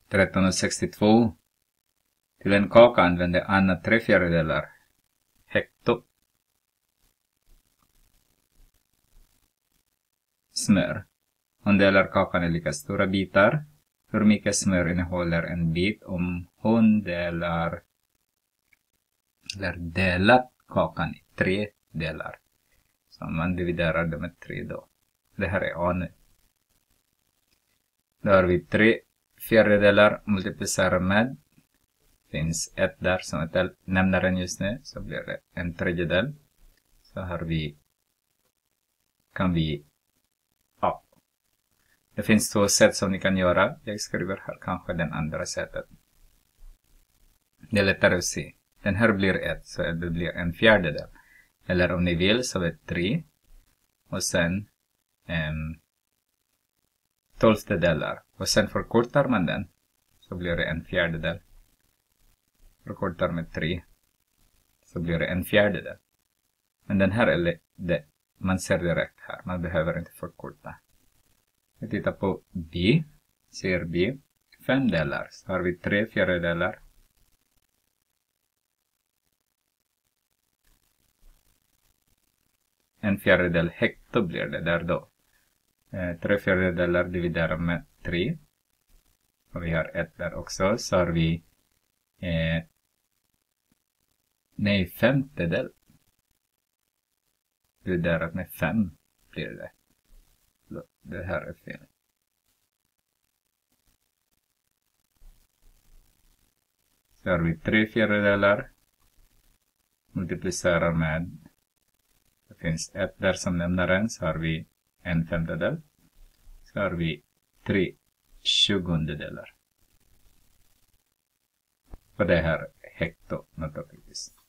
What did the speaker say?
1362. Till en kaka använde Anna 3/4 hekto smör. Hon delar kakan i lika stora bitar. Hur mycket smör innehåller en bit om hon delat kakan i 3 delar? Så man dividerar det med 3 då. Det här är A nu. Då har vi 3/4 multiplicerar med. Finns 1 där som är nämnaren just nu. Så blir det 1/3. Så har vi, kan vi, ja. Det finns 2 sätt som ni kan göra. Jag skriver här kanske den andra sättet. Det är lättare att se. Den här blir 1, så det blir 1/4. Eller om ni vill så är det 3. Och sen 12 och sen förkortar man den. Så blir det 1/4. Förkortar med 3. Så blir det 1/4. Men den här är det. Man ser direkt här. Man behöver inte förkorta. Vi tittar på B. Ser B. 5 delar. Så har vi 3/4. 1/4 hekto blir det där då. 3/4 dividerar med 3. Och vi har 1 där också. Så har vi 1/5 dividerat med 5 blir det. Det här är fel. Så har vi 3/4 multiplicerar med, det finns 1 där som nämnaren, så har vi 1/5. Så har vi 3/20. Och det här är hekto naturligtvis.